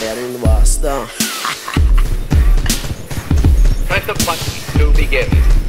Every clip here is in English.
They're in the boss down. Press the button to begin.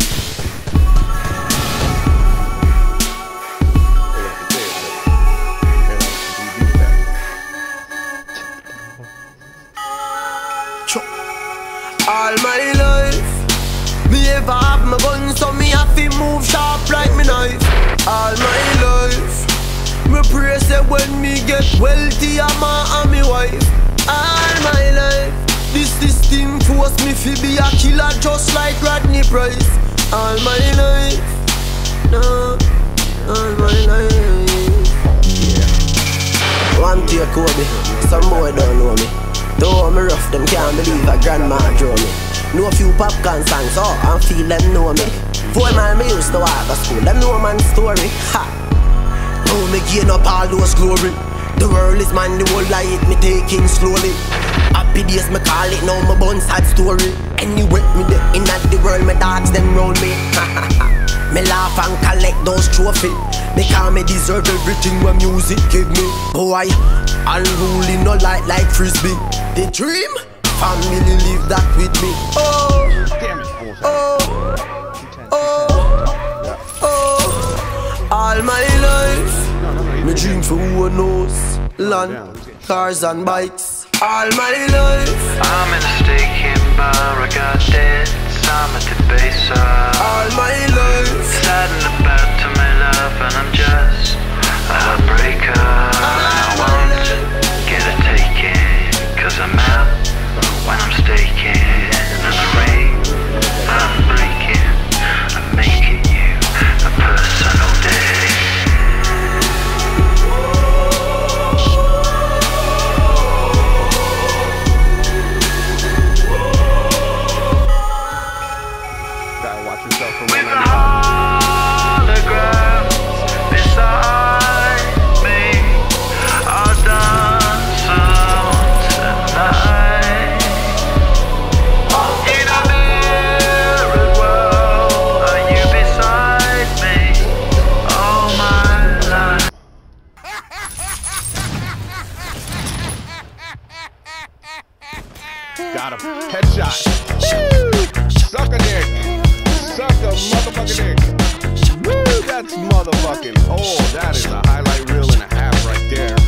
All my life, me ever have my gun, so me have to move sharp like me knife. All my life, me pray say when me get wealthy, I'm and me wife. All my life, this system force me to be a killer just like Rodney Price. All my life, no, all my life. Yeah. One to Kobe, some boy don't know me. Though me rough, them can't believe a grandma draw me. Know a few popcorn songs, oh, and feel them know me. 4 mile me used to walk to school, them know man's story. Ha! Now me gain up all those glory. The world is mine, the whole life me taking slowly. Happy days me call it, now my bun sad story. Anyway, me there in that the world, my dogs them round me. Me laugh and collect those trophies, because me deserve everything when music give me. Boy, unruly no like frisbee. The dream, family live that with me. Oh, oh, oh, oh. All my life, me dream for who knows. Land, cars and bikes. All my life, I'm in a staking bar, I got debts, I'm at the base of all my life, sad and about to my love, and I'm just a heartbreaker. I want to get a taking, cause I'm out when I'm staking. And the rain, I'm breaking, I'm making you a personal day. With a hologram beside me, I'll dance alone tonight. In a mirrored world, are you beside me all my life? Got him. Headshot. Suck a dick. Suck a motherfucking dick. Woo, that's motherfucking. Oh, that is a highlight reel and a half right there.